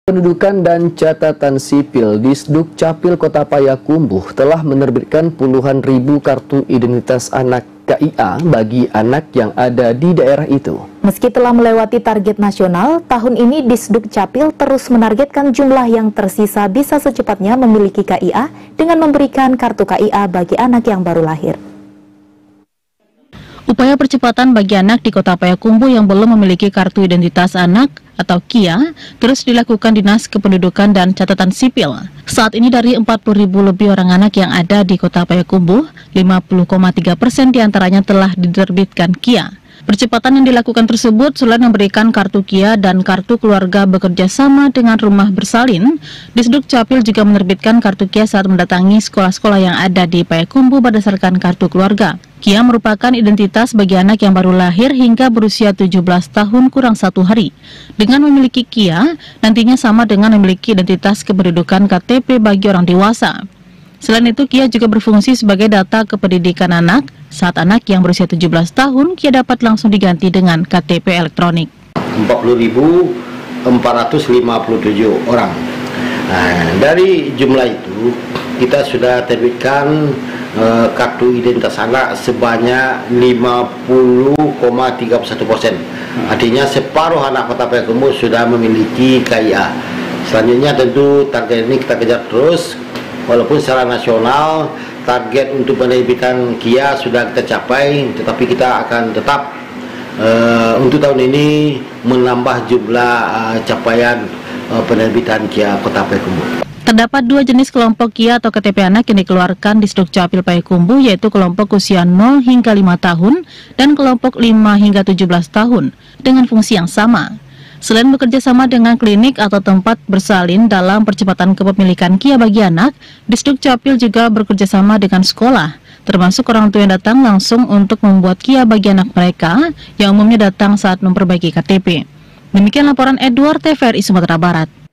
Pendudukan dan Catatan Sipil Disduk Capil Kota Payakumbuh telah menerbitkan puluhan ribu kartu identitas anak KIA bagi anak yang ada di daerah itu. Meski telah melewati target nasional, tahun ini Disduk Capil terus menargetkan jumlah yang tersisa bisa secepatnya memiliki KIA dengan memberikan kartu KIA bagi anak yang baru lahir. Upaya percepatan bagi anak di Kota Payakumbuh yang belum memiliki kartu identitas anak atau KIA terus dilakukan Dinas Kependudukan dan Catatan Sipil. Saat ini dari 40.000 lebih orang anak yang ada di Kota Payakumbuh, 50,3% diantaranya telah diterbitkan KIA. Percepatan yang dilakukan tersebut selain memberikan kartu KIA dan kartu keluarga bekerja sama dengan rumah bersalin, Disduk Capil juga menerbitkan kartu KIA saat mendatangi sekolah-sekolah yang ada di Payakumbuh berdasarkan kartu keluarga. KIA merupakan identitas bagi anak yang baru lahir hingga berusia 17 tahun kurang 1 hari. Dengan memiliki KIA, nantinya sama dengan memiliki identitas kependudukan KTP bagi orang dewasa. Selain itu, KIA juga berfungsi sebagai data kependidikan anak. Saat anak yang berusia 17 tahun, KIA dapat langsung diganti dengan KTP elektronik. 40.457 orang. Nah, dari jumlah itu, kita sudah terbitkan kartu identitas anak sebanyak 50,31%. Artinya separuh anak Kota Payakumbuh sudah memiliki KIA. Selanjutnya tentu target ini kita kejar terus. Walaupun secara nasional target untuk penerbitan KIA sudah kita capai, tetapi kita akan tetap untuk tahun ini menambah jumlah capaian penerbitan KIA Kota Payakumbuh. Terdapat dua jenis kelompok KIA atau KTP anak yang dikeluarkan Disduk Capil Payakumbuh, yaitu kelompok usia 0 hingga 5 tahun dan kelompok 5 hingga 17 tahun dengan fungsi yang sama. Selain bekerja sama dengan klinik atau tempat bersalin dalam percepatan kepemilikan KIA bagi anak, Disduk Capil juga bekerja sama dengan sekolah, termasuk orang tua yang datang langsung untuk membuat KIA bagi anak mereka yang umumnya datang saat memperbaiki KTP. Demikian laporan Edward, TVRI Sumatera Barat.